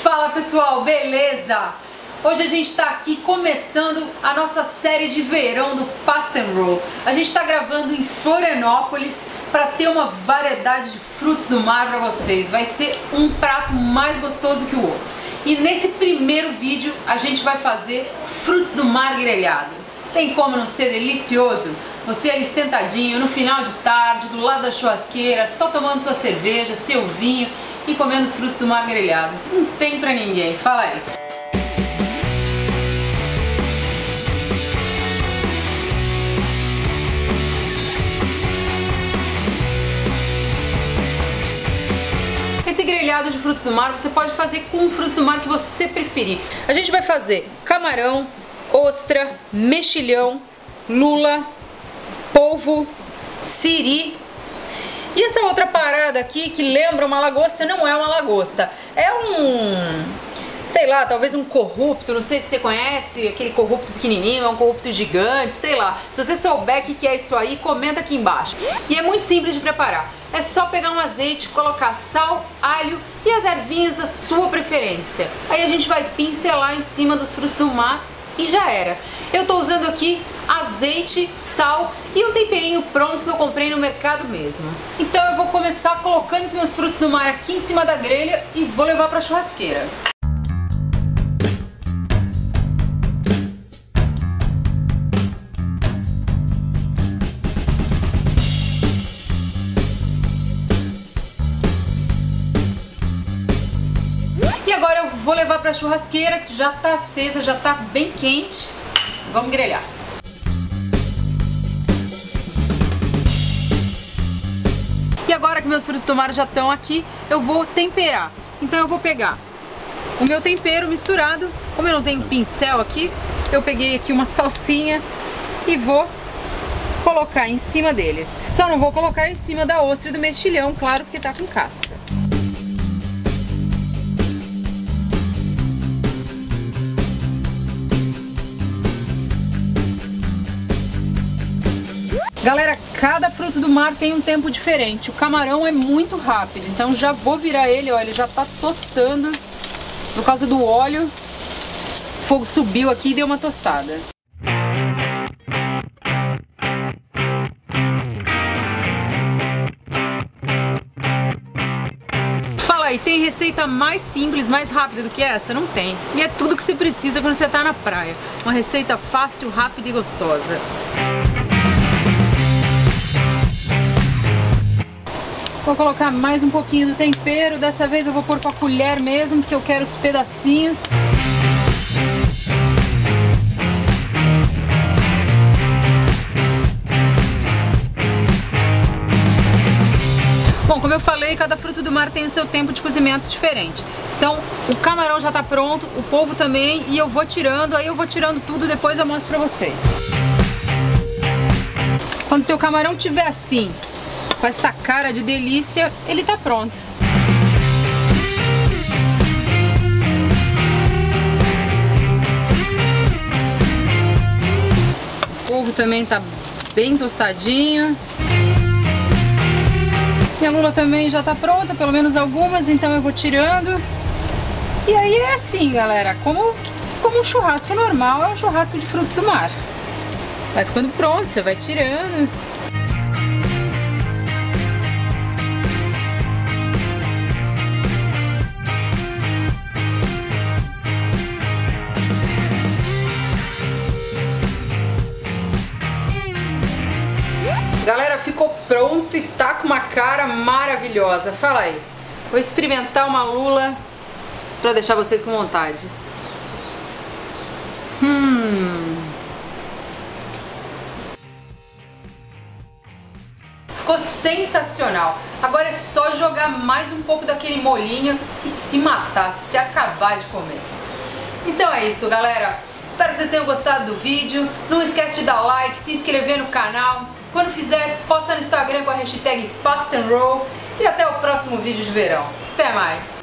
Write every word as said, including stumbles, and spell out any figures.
Fala pessoal, beleza? Hoje a gente tá aqui começando a nossa série de verão do Pasta and Roll. A gente tá gravando em Florianópolis para ter uma variedade de frutos do mar para vocês. Vai ser um prato mais gostoso que o outro. E nesse primeiro vídeo a gente vai fazer frutos do mar grelhado. Tem como não ser delicioso? Você ali sentadinho no final de tarde, do lado da churrasqueira, só tomando sua cerveja, seu vinho e comendo os frutos do mar grelhado. Não tem pra ninguém, fala aí. Esse grelhado de frutos do mar você pode fazer com frutos do mar que você preferir. A gente vai fazer camarão, ostra, mexilhão, lula, polvo, siri. E essa outra parada aqui que lembra uma lagosta, não é uma lagosta. É um, sei lá, talvez um corrupto, não sei se você conhece aquele corrupto pequenininho, é um corrupto gigante, sei lá. Se você souber o que é isso aí, comenta aqui embaixo. E é muito simples de preparar. É só pegar um azeite, colocar sal, alho e as ervinhas da sua preferência. Aí a gente vai pincelar em cima dos frutos do mar e já era. Eu tô usando aqui azeite, sal e um temperinho pronto que eu comprei no mercado mesmo. Então eu vou começar colocando os meus frutos do mar aqui em cima da grelha e vou levar pra churrasqueira. E agora eu vou levar pra churrasqueira, que já tá acesa, já tá bem quente. Vamos grelhar. E agora que meus frutos do mar já estão aqui, eu vou temperar. Então eu vou pegar o meu tempero misturado. Como eu não tenho pincel aqui, eu peguei aqui uma salsinha e vou colocar em cima deles. Só não vou colocar em cima da ostra e do mexilhão, claro, porque tá com casca. Galera, cada fruto do mar tem um tempo diferente. O camarão é muito rápido, então já vou virar ele, ó, ele já tá tostando por causa do óleo. O fogo subiu aqui e deu uma tostada. Fala aí, tem receita mais simples, mais rápida do que essa? Não tem. E é tudo que você precisa quando você tá na praia. Uma receita fácil, rápida e gostosa. Vou colocar mais um pouquinho do tempero, dessa vez eu vou pôr com a colher mesmo, porque eu quero os pedacinhos. Bom, como eu falei, cada fruto do mar tem o seu tempo de cozimento diferente. Então, o camarão já tá pronto, o polvo também, e eu vou tirando, aí eu vou tirando tudo, depois eu mostro pra vocês. Quando o teu camarão tiver assim, com essa cara de delícia, ele tá pronto. O polvo também tá bem tostadinho. Minha lula também já tá pronta, pelo menos algumas, então eu vou tirando. E aí é assim, galera, como, como um churrasco normal, é um churrasco de frutos do mar. Vai ficando pronto, você vai tirando. Galera, ficou pronto e tá com uma cara maravilhosa. Fala aí. Vou experimentar uma lula pra deixar vocês com vontade. Hum. Ficou sensacional. Agora é só jogar mais um pouco daquele molhinho e se matar, se acabar de comer. Então é isso, galera. Espero que vocês tenham gostado do vídeo. Não esquece de dar like, se inscrever no canal. Quando fizer, posta no Instagram com a hashtag Pasta and Roll. E até o próximo vídeo de verão. Até mais!